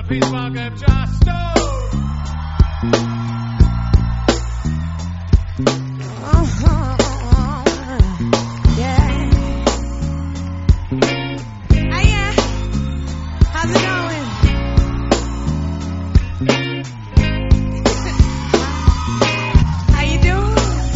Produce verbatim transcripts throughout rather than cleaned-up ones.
please welcome Josh Stone. Uh-huh. Yeah. Hey, yeah. How's it going? How you doing?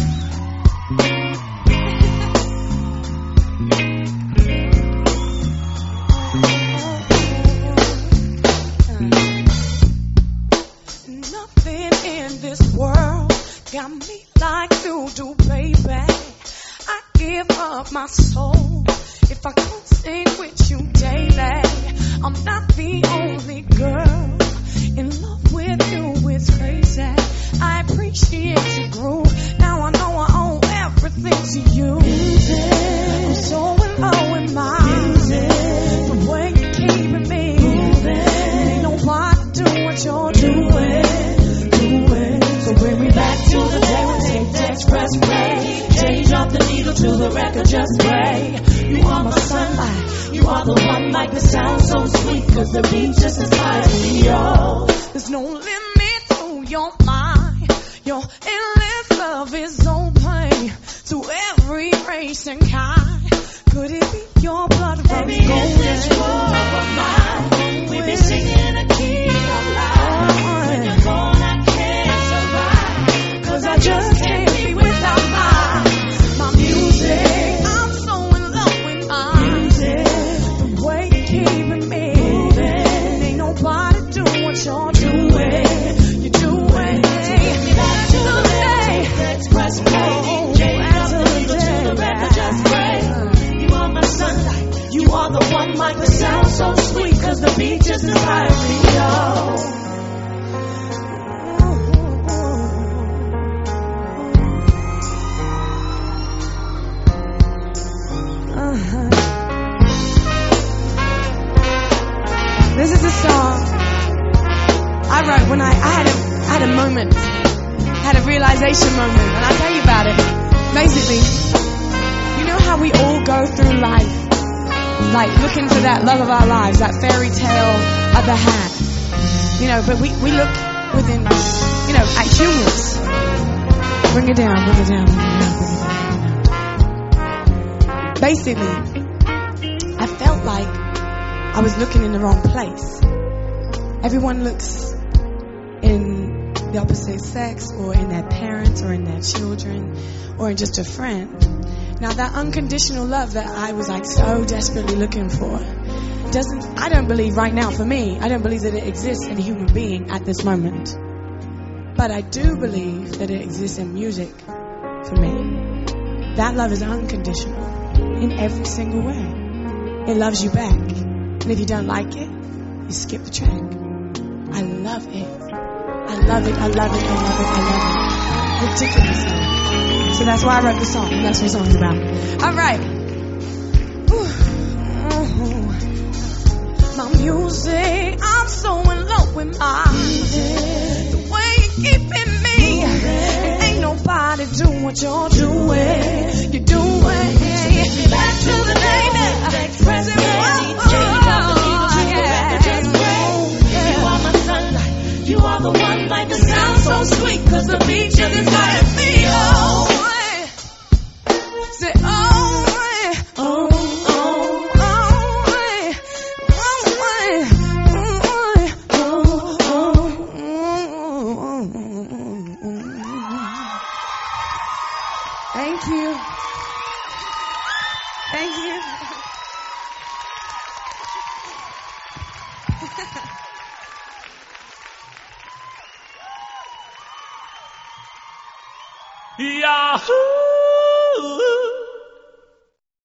Nothing in this world got me like you do, baby. I give up my soul if I can't sing with you daily. I'm not the only girl in love with you. It's crazy. I appreciate your groove. Now I know I owe everything to you. I'm so in love with my music. The way you're keeping me moving. Ain't nobody do what you're doing. So bring me back to the day when take the expressway. Change off the needle to the record, just play. You are my sunlight, you are the one like the sound so sweet. Cause the beat just inspires me, yo. There's no limit to your mind. Your endless love is open to every race and kind. Could it be your blood runs Baby, golden? is this love of mine? We be singing a key of life. When you're gone, I can't survive. Cause I just can't be without my, my music. I'm so in love with my music. The way you're keeping me moving. Ain't nobody do what you're doing. You're doing. Take me back to the day. Expressway. Change off the needle to the record, just play. You are my sunlight. You are the one like the sound so sweet. Cause the beat just inspires me, yo. Uh-huh. This is a song I wrote when I, I had a I had a moment, had a realization moment, and I'll tell you about it. Basically, you know how we all go through life, like looking for that love of our lives, that fairy tale of the hat, you know, but we, we look within, you know, at humans. Bring it down, bring it down, bring it down, bring it down. Basically, I felt like I was looking in the wrong place. Everyone looks in the opposite sex, or in their parents, or in their children, or in just a friend. Now that unconditional love that I was like so desperately looking for doesn't, I don't believe right now, for me, I don't believe that it exists in a human being at this moment. But I do believe that it exists in music for me. That love is unconditional in every single way. It loves you back. And if you don't like it, you skip the track. I love it. I love it, I love it, I love it, I love it. Ridiculously. So that's why I wrote the song. That's what the song's about. Alright. My music, I'm so in love with my music. The way you're keeping me. Ain't nobody do what you're doing. You're doing. Back to the day that expressing You are the one like the sound so sweet. Cause the beat just inspires me, oh. Say, oh, oh, oh, Thank you. Thank you. Yahoo!